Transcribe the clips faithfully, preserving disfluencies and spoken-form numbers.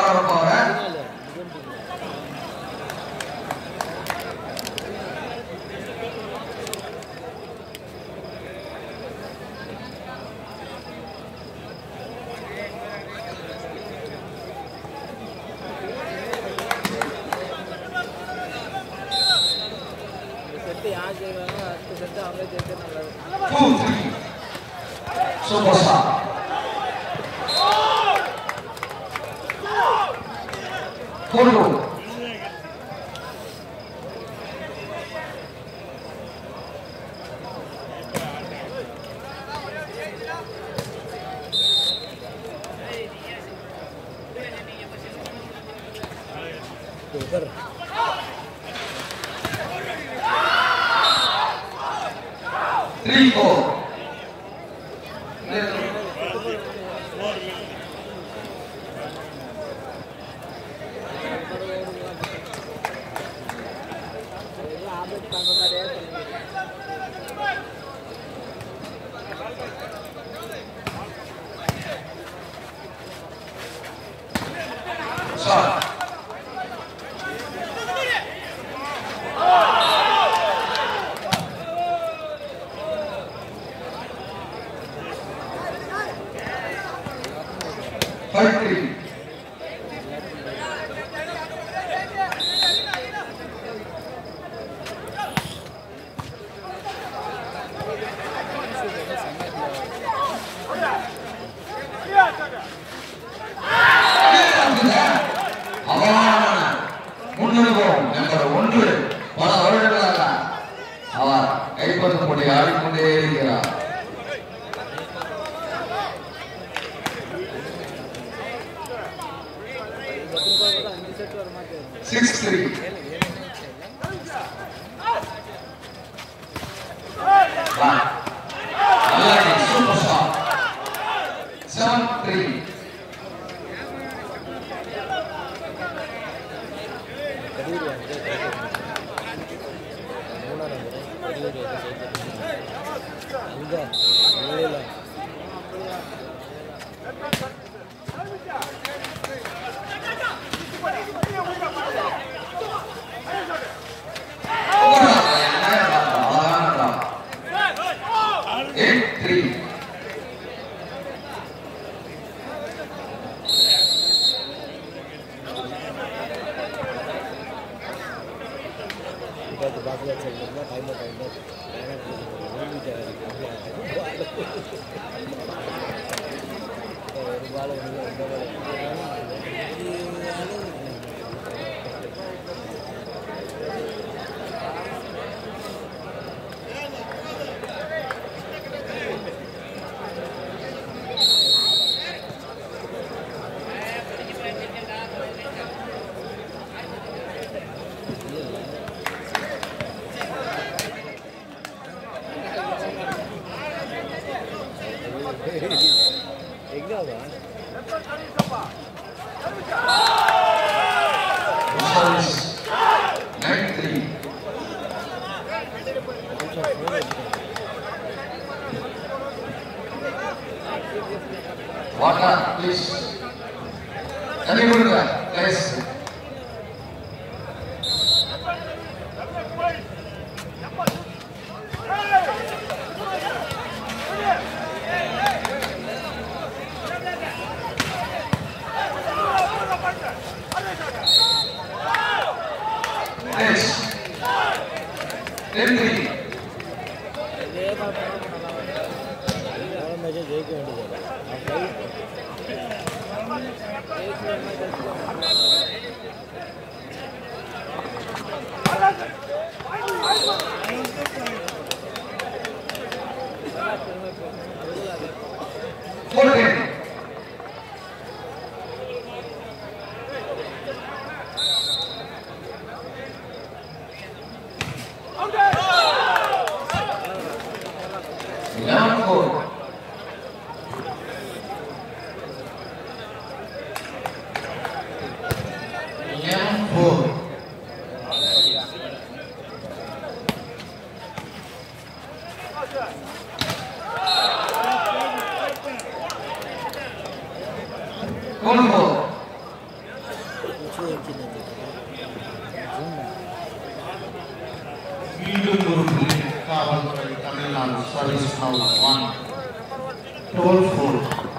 Three, four. Shot. Five three. முன்னுரிவோம் number ஒன்று பல வருடங்களாக அவர் கைப்பற்ற போட்டி ஆடிக்கொண்டே இருக்கிறார். Six three. One. Already super shot. Seven three. Eight three. Nine three. Water, please. Can you do that? Yes. Yes. Ten three. Fourteen. Eleven four. Eleven four. மீண்டும் ஒரு புள்ளி காவல்துறை Tamil Nadu service now one twelve four.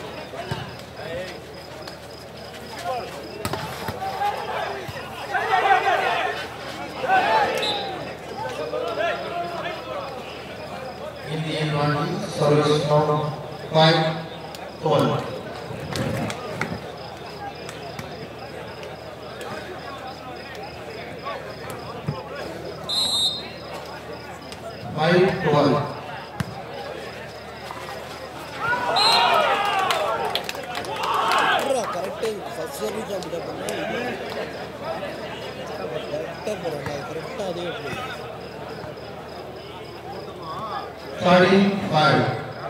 Indian one service now five twelve. Five twelve. Correct. First service job kita pernah. Correct pernah. Correct ada yang. thirty-five.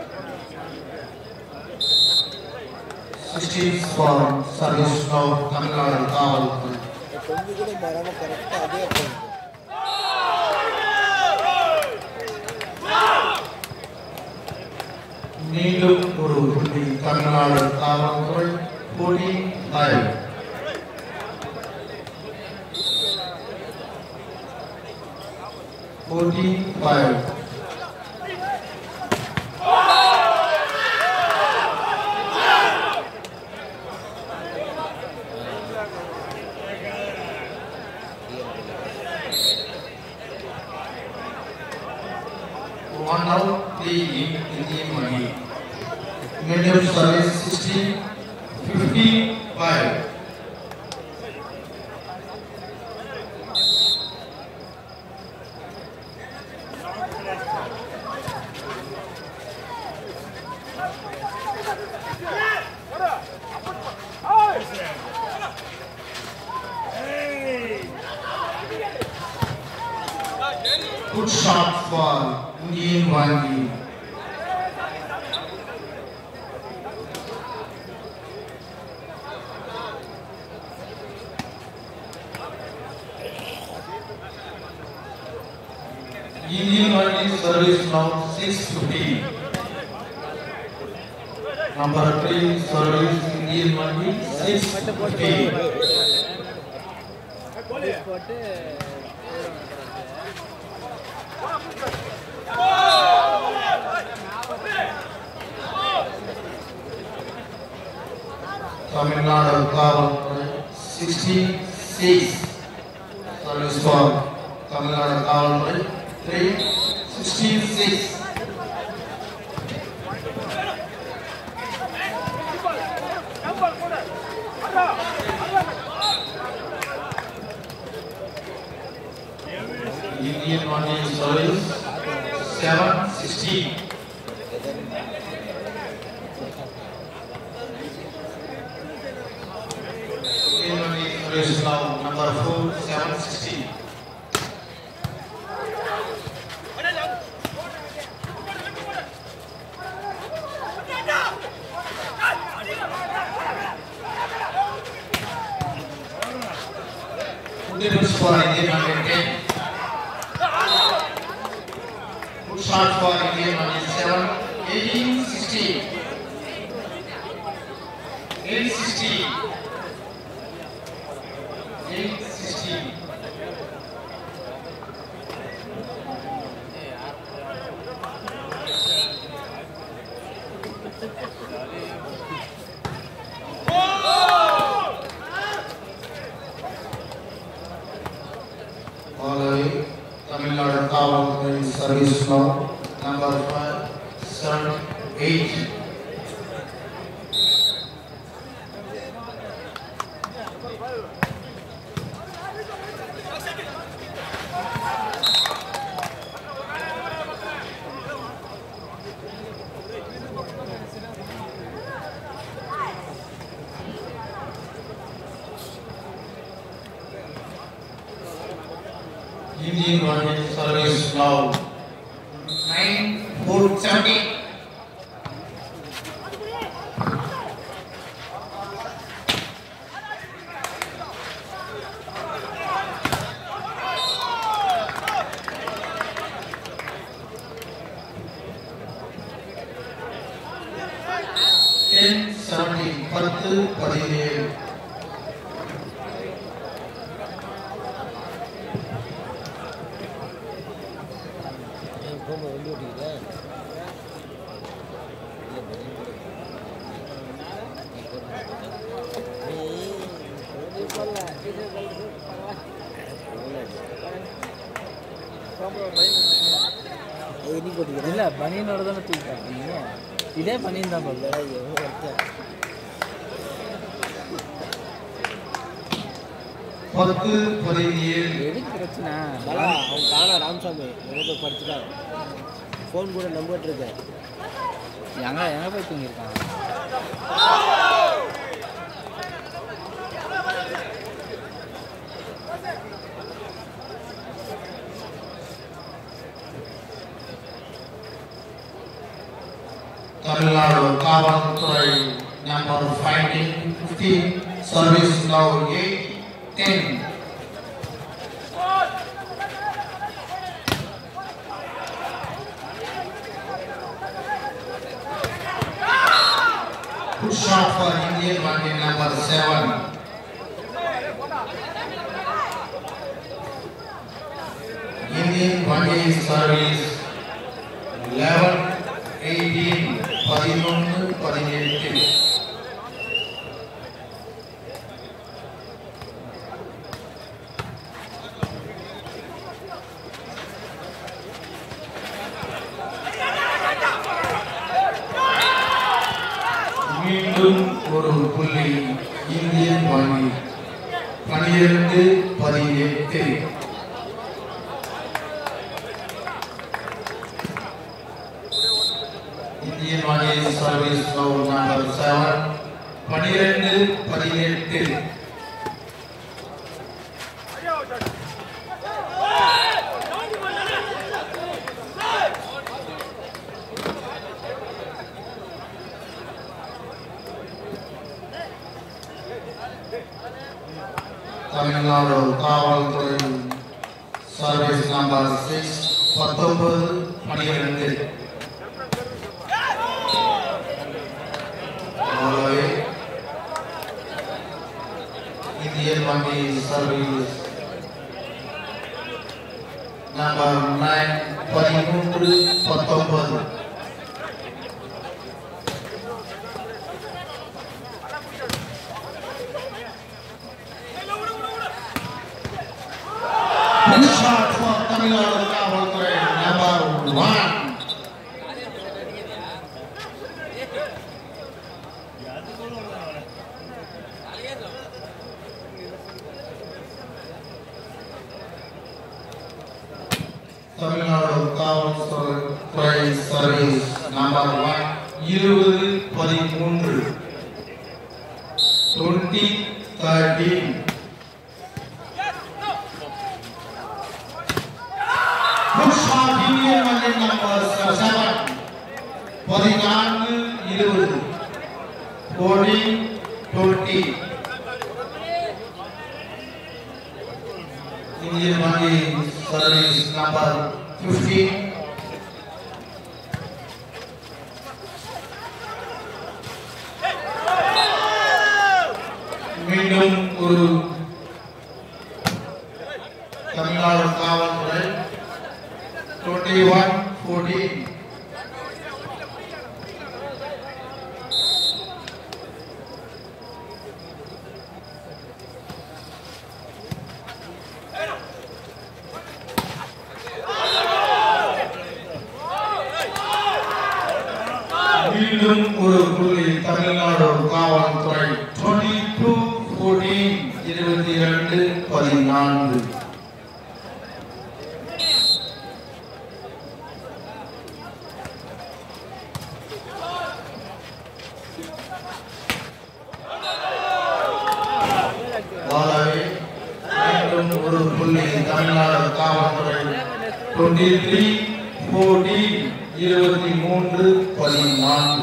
sixteen for service now Tamilnadu College. Kondu kuda marama correct ada yang. மீண்டும் ஒரு புள்ளி தமிழ்நாடு காவல்துறை forty-five. forty-five. One out three in Indian money. Medium service sixty fifty-five. Good shot for Indian one. Indian one service now six fifty. Number three service Indian one six fifty. Tamilnadu College sixty-six. Service for Tamilnadu College three sixty-six. Indian one is service seven sixty. Service now number four seven sixty. Difference for Indian one ten. Good shot for Indian one seven eighteen sixty. eight sixty. eight sixty. Following Tamilnadu College service now number five seven eight. Indian one service now nine four seventy. ten seventy பத்து பதினேழு. போகும்போது வண்டி ஓட்டிக்கிட்டேன் இல்லை பனியனோட தானே தூக்கி காட்டுறீங்க இதே பனியன் தான் போகல பத்து பதினேழு எதுக்கு பிரச்சனை அவன் காணா ராமசாமி எங்கே போய் படிச்சுட்டான் ஃபோன் கூட நம்பிட்டு இருக்கேன் எங்கே எங்கே போய் தூங்கியிருக்கான் Tamilnadu Kavalturai number fighting fifteen, service now eight, ten. Good shot for Indian one number seven. Indian one service eleven, eighteen. பதினொன்று பதினெட்டு மீண்டும் ஒரு புள்ளி இந்தியன் வாங்கி பனிரெண்டு பதினெட்டு Indian Money service now number seven, பனிரெண்டு பதினெட்டு. Tamilnadu Kavalturai service number six, பத்தொன்பது பனிரெண்டு. Indian Money service number nine, பதிமூன்று பத்தொன்பது. Good shot for Tamilnadu Kavalturai number one. Tamilnadu Kavalturai service number one, இருபது பதிமூன்று. twenty thirteen. Good shot Indian Money number seven, பதினான்கு இருபது. fourteen twenty. Indian Money service number fifteen. மீண்டும் ஒரு தமிழ்நாடு காவல்துறை twenty-one fourteen. மீண்டும் ஒரு புள்ளி தமிழ்நாடு காவல்துறை twenty-two fourteen, இருபத்தி இரண்டு பதினான்கு. மீண்டும் ஒரு புள்ளி தமிழ்நாடு காவல்துறை twenty-three fourteen, இருபத்தி மூன்று பதினான்கு.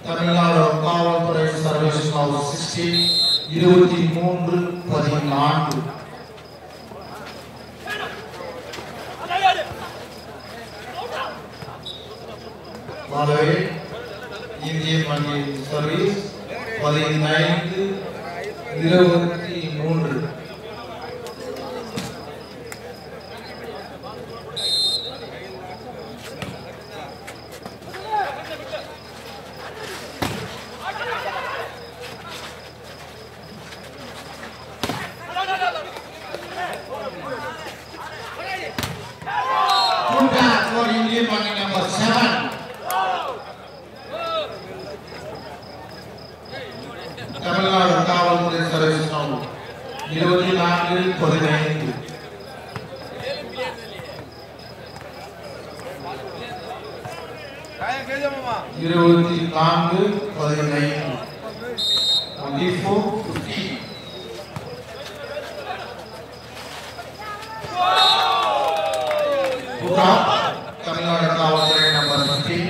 Tamilnadu College service now sixteen, twenty-three, fourteen. Malay, Indian money service, nineteen, twenty-three. For Indian money number seven. Tamilnadu College service now twenty-four, fourteen. twenty-four, fourteen. twenty-four, fifteen. Tamilnadu College number fifteen.